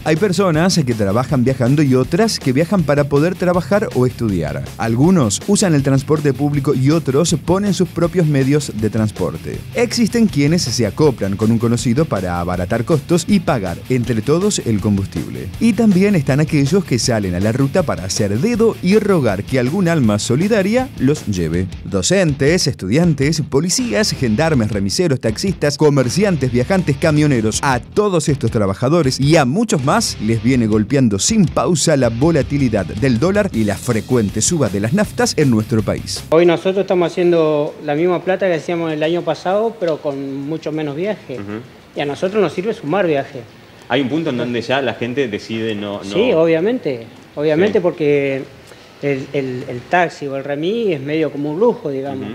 Hay personas que trabajan viajando y otras que viajan para poder trabajar o estudiar. Algunos usan el transporte público y otros ponen sus propios medios de transporte. Existen quienes se acoplan con un conocido para abaratar costos y pagar entre todos el combustible. Y también están aquellos que salen a la ruta para hacer dedo y rogar que algún alma solidaria los lleve. Docentes, estudiantes, policías, gendarmes, remiseros, taxistas, comerciantes, viajantes, camioneros. A todos estos trabajadores y a muchos más les viene golpeando sin pausa la volatilidad del dólar y la frecuente suba de las naftas en nuestro país. Hoy nosotros estamos haciendo la misma plata que hacíamos el año pasado, pero con mucho menos viaje. Y a nosotros nos sirve sumar viaje. ¿Hay un punto en donde ya la gente decide no...? Sí, obviamente. Obviamente, sí. Porque el taxi o el remis es medio como un lujo, digamos.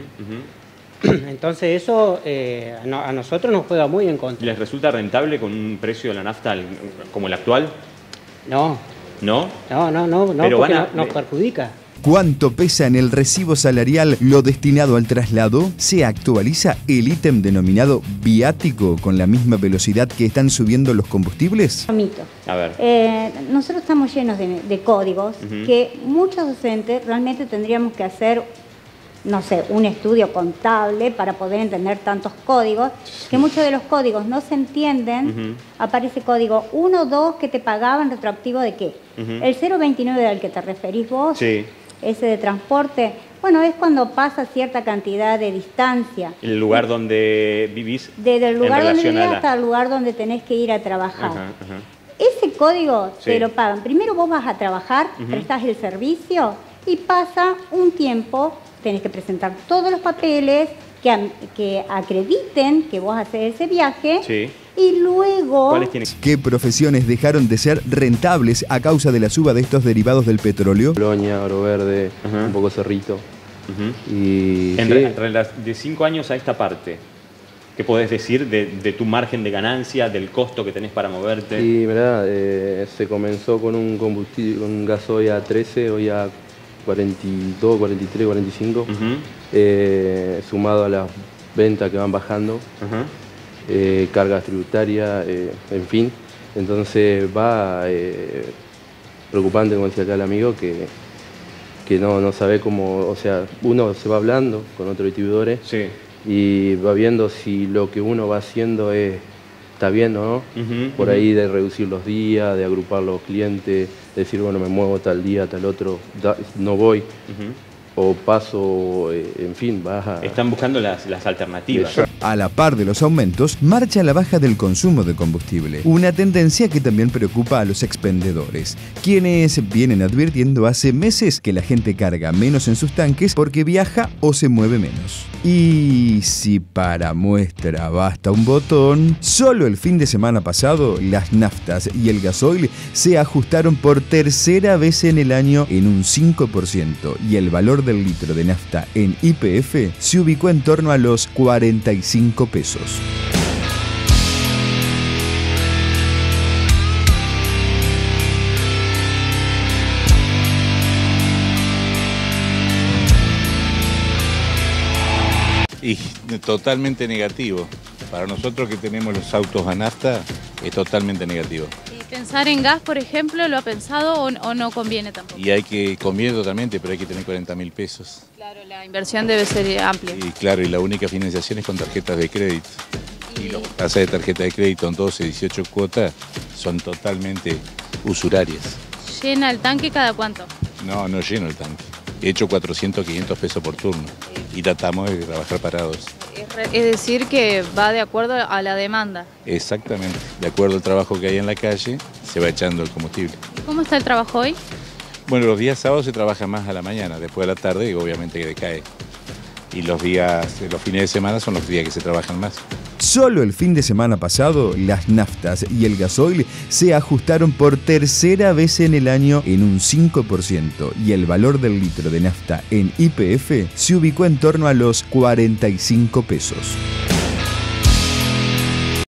Entonces eso a nosotros nos juega muy en contra. ¿Les resulta rentable con un precio de la nafta como el actual? No. ¿No? No, pero porque nos perjudica. ¿Cuánto pesa en el recibo salarial lo destinado al traslado? ¿Se actualiza el ítem denominado viático con la misma velocidad que están subiendo los combustibles? Mito. A ver. Nosotros estamos llenos de códigos que muchos docentes realmente tendríamos que hacer, no sé, un estudio contable para poder entender tantos códigos, que muchos de los códigos no se entienden. Aparece código 1, 2 que te pagaban retroactivo de qué. El 029 al que te referís vos, sí. Ese de transporte, bueno, es cuando pasa cierta cantidad de distancia. ¿El lugar donde vivís? Desde el lugar donde vivís hasta el lugar donde tenés que ir a trabajar. Ese código te lo pagan. Primero vos vas a trabajar, prestás el servicio y pasa un tiempo. Tenés que presentar todos los papeles que acrediten que vos haces ese viaje. Sí. Y luego... ¿Qué profesiones dejaron de ser rentables a causa de la suba de estos derivados del petróleo? Colonia, Oro Verde, un poco Cerrito. Y de 5 años a esta parte, ¿qué podés decir de tu margen de ganancia, del costo que tenés para moverte? Sí, verdad, se comenzó con un combustible, un gasoil a 13, hoy a 42, 43, 45, sumado a las ventas que van bajando, cargas tributarias, en fin. Entonces va preocupante, como decía acá el amigo, que no sabe cómo, o sea, uno se va hablando con otros distribuidores y va viendo si lo que uno va haciendo está bien o no, por ahí de reducir los días, de agrupar los clientes, decir, bueno, me muevo tal día, tal otro, no voy, o paso, en fin, baja. Están buscando las alternativas. A la par de los aumentos, marcha la baja del consumo de combustible, una tendencia que también preocupa a los expendedores, quienes vienen advirtiendo hace meses que la gente carga menos en sus tanques porque viaja o se mueve menos. Y si para muestra basta un botón, solo el fin de semana pasado las naftas y el gasoil se ajustaron por tercera vez en el año en un 5% y el valor del litro de nafta en YPF se ubicó en torno a los 45 pesos. Y totalmente negativo. Para nosotros que tenemos los autos a nafta, es totalmente negativo. ¿Y pensar en gas, por ejemplo, lo ha pensado o no conviene tampoco? Y conviene totalmente, pero hay que tener 40.000 pesos. Claro, la inversión debe ser amplia. Y claro, y la única financiación es con tarjetas de crédito. Y las tasas de tarjeta de crédito en 12, 18 cuotas son totalmente usurarias. ¿Llena el tanque cada cuánto? No lleno el tanque. He hecho 400, 500 pesos por turno y tratamos de trabajar parados. Es decir, que va de acuerdo a la demanda. Exactamente. De acuerdo al trabajo que hay en la calle, se va echando el combustible. ¿Cómo está el trabajo hoy? Bueno, los días sábados se trabaja más a la mañana, después de la tarde obviamente que decae. Y los fines de semana son los días que se trabajan más. Solo el fin de semana pasado, las naftas y el gasoil se ajustaron por tercera vez en el año en un 5% y el valor del litro de nafta en YPF se ubicó en torno a los 45 pesos.